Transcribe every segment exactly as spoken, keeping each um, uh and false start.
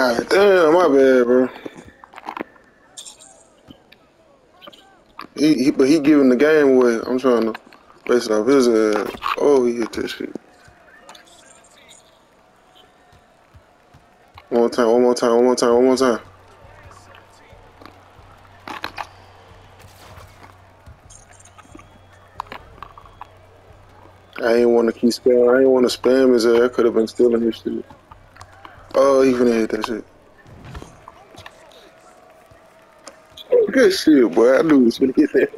God damn, my bad, bro. He, he but he giving the game away. I'm trying to base it off his ass. Oh, he hit that shit. One more time, one more time, one more time, one more time. I ain't want to keep spam. I ain't want to spam his ass. I could have been stealing his shit. Oh, he finna hit that shit. Good shit, boy. I knew he was finna hit that.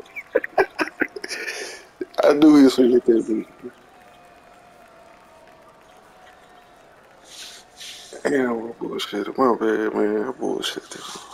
I knew he was finna hit that bitch. Damn, I bullshit. My bad, man. I bullshit.